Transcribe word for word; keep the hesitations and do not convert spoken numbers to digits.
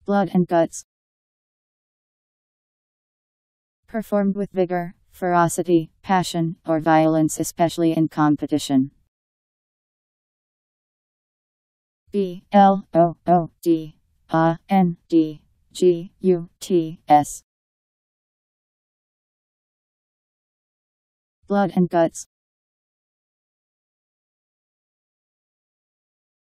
Blood and guts. Performed with vigor, ferocity, passion, or violence, especially in competition. B L O O D A N D G U T S. Blood and guts.